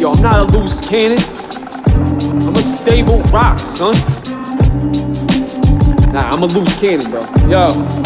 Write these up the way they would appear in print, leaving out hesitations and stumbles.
yo, I'm not a loose cannon. I'm a stable rock, son. Nah, I'm a loose cannon, bro. Yo.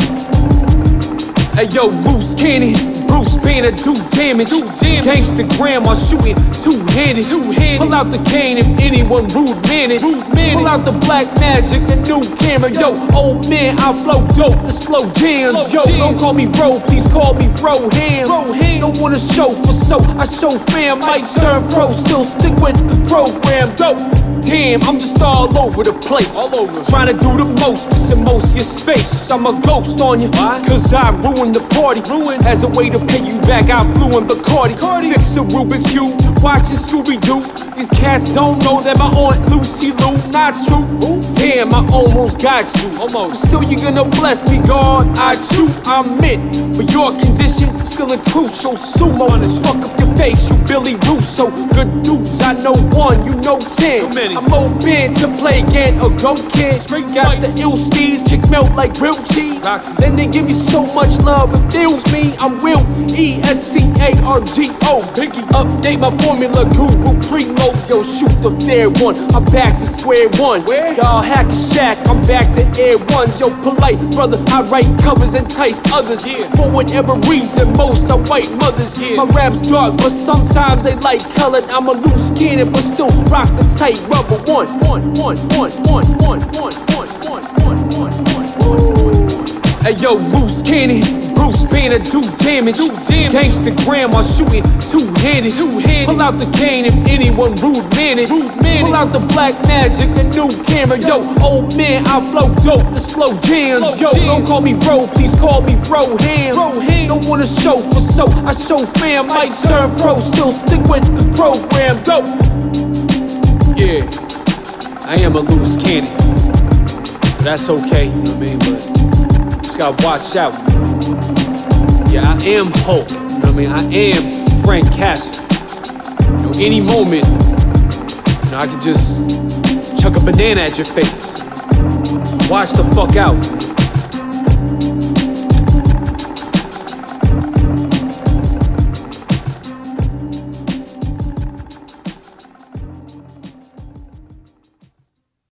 Hey, yo, loose cannon. Bruce Banner do damage. Gangstagram while shooting two-handed. Pull out the cane if anyone rude-mannered. Pull out the black magic, the new camera. Yo, old man, I flow dope, the slow jams. Yo, don't call me bro, please call me Broham. Don't wanna show for so, I show fam. Might turn pro, still stick with the program. Dope. Damn, I'm just all over the place. Trying to do the most, in most of your space. I'm a ghost on you, cause I ruined the party. As a way to pay you back, I blew in Bacardi. Fix a Rubik's Cube, watching Scooby-Doo. These cats don't know that my Aunt Lucy Lou not true. Damn, I almost got you. Still you gonna bless me, God. I chew, I'm it. But your condition still in crucial. Sumo, fuck up your face, you Billy Russo. Good dudes, I know one, you know 10. I'm open to play again or go kid. Got the ill steez, chicks melt like grilled cheese. Then they give me so much love, it fills me. I'm Will ESCARGO. Biggie, update my formula, Google Primo. Yo, shoot the fair one. I'm back to square one. Y'all hack a shack, I'm back to air ones. Yo, polite brother, I write covers, entice others. For whatever reason, most are white mothers. My rap's dark, but sometimes they light colored. I'm a loose cannon, but still rock the tight rubber. Hey yo, loose cannon, Bruce Banner do damage. Gangstagram while shooting two-handed. Pull out the cane if anyone rude-mannered. Pull out the black magic, the new camera. Yo, old man, I flow dope, the slow jams. Yo, don't call me bro, please call me Broham. Don't wanna show for so, I show fam. Might turn pro, still stick with the program. Dope. Yeah, I am a loose cannon, but that's okay, you know what I mean? But just gotta watch out, you know what I mean? Yeah, I am Hulk, you know what I mean? I am Frank Castle. You know, any moment, you know, I could just chuck a banana at your face. Watch the fuck out.